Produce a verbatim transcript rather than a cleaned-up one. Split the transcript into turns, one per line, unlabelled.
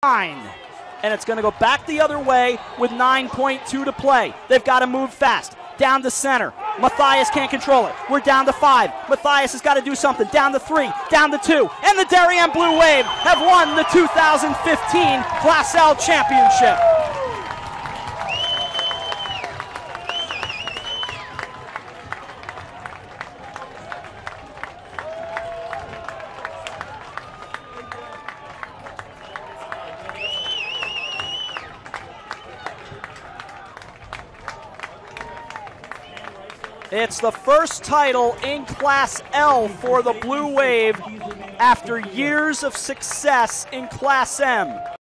nine. And it's going to go back the other way with nine point two to play. They've got to move fast. Down to center. Matthias can't control it. We're down to five. Matthias has got to do something. Down to three. Down to two. And the Darien Blue Wave have won the two thousand fifteen Class L Championship. It's the first title in Class L for the Blue Wave after years of success in Class M.